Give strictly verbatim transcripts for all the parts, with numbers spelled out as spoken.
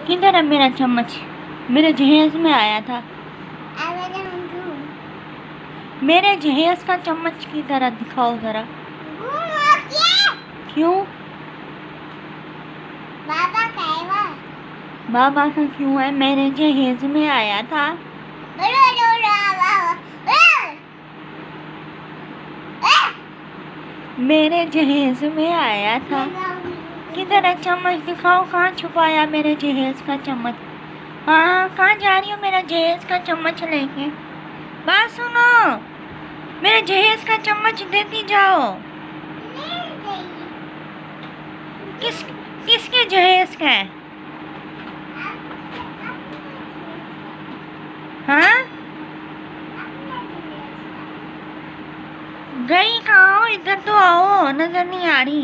किधर है मेरा चम्मच? मेरे जहेज में आया था। मेरे जहेज का चम्मच की तरह दिखाओ जरा। क्यों? बाबा का है। बाबा का क्यों है? मेरे जहेज में आया था। मेरे जहेज में आया था। किधर है चम्मच? दिखाओ कहाँ छुपाया मेरे जहेज का चम्मच। हाँ, कहाँ जा रही हो मेरा जहेज का चम्मच लेके? बात सुनो, मेरे जहेज का चम्मच देती जाओ। किस किसके जहेज का है? हाँ, गई कहाँ हो? इधर तो आओ, नजर नहीं आ रही।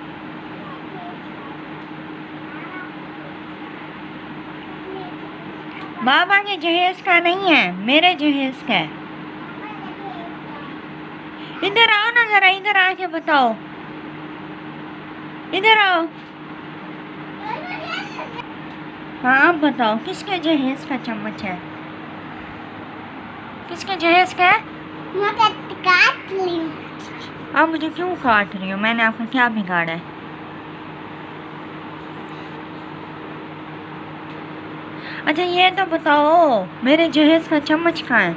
बाबा के जहेज का नहीं है, मेरे जहेज का है। इधर आओ ना जरा, इधर आके बताओ। इधर आओ। हाँ, आप बताओ किसके जहेज का चम्मच है? किसके जहेज का है? काट ली। आप मुझे क्यों काट रही हो? मैंने आपको क्या बिगाड़ा है? अच्छा ये तो बताओ, मेरे जहेज का चम्मच कहाँ है?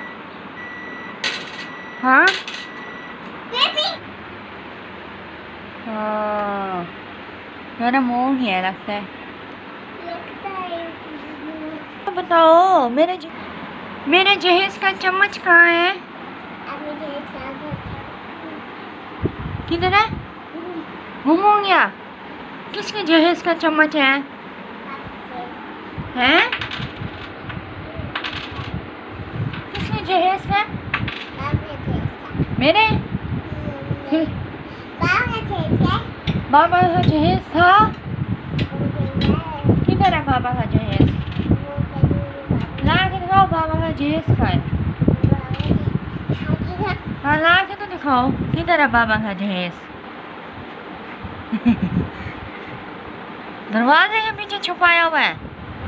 हाँ, हाँ, मेरा मुंह है लगता है। तो बताओ, मेरे ज... मेरे जहेज का चम्मच कहाँ है? किधर है? गुम हो गया। किसके जहेज का चम्मच है? हैं? किसके जहेज का? मेरे? बाबा का जहेज था। किधर है बाबा का जहेज? ला के दिखाओ, बाबा का जहेज का है। हाँ, ला के तो दिखाओ, किधर है बाबा का जहेज? दरवाजे के पीछे छुपाया हुआ है।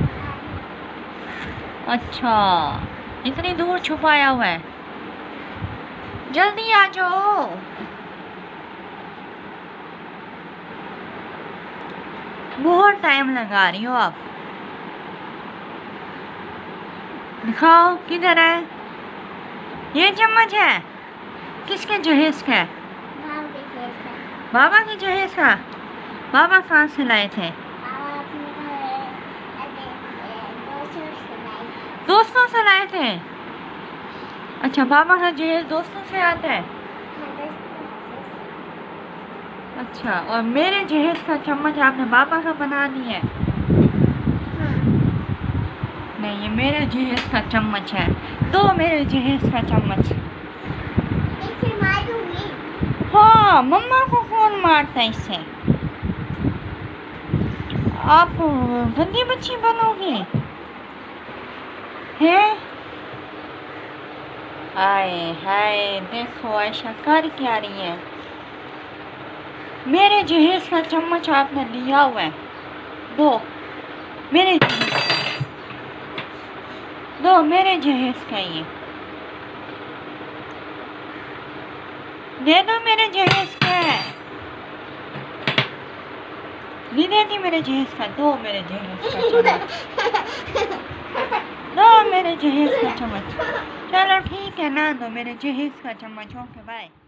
अच्छा, इतनी दूर छुपाया हुआ है। जल्दी आ जाओ। बहुत टाइम लगा रही हो आप। दिखाओ किधर है? ये चम्मच है। किसके जहेज का है? बाबा के जहेज का। बाबा कहाँ से लाए थे? दोस्तों से लाए थे। अच्छा, बाबा का जहेज दोस्तों से आता है। अच्छा, और मेरे जहेज का चम्मच आपने बाबा का बना दिया है? नहीं, ये मेरे जहेज का चम्मच है। दो मेरे जहेज का चम्मच। हाँ, मम्मा को कौन मारता है इससे? आप गंदी बच्ची बनोगी हैं? हाय हाय, देखो आयशा कर क्या रही है। मेरे जहेज का चम्मच आपने लिया हुआ है। दो मेरे दो मेरे जहेज का। ये दे दो, मेरे जहेज का है। नहीं देती मेरे जहेज का। दो मेरे जहेज का चम्मच। दो मेरे जहेज का चम्मच। चलो ठीक है, ना दो मेरे जहेज का चम्मच। Okay bye.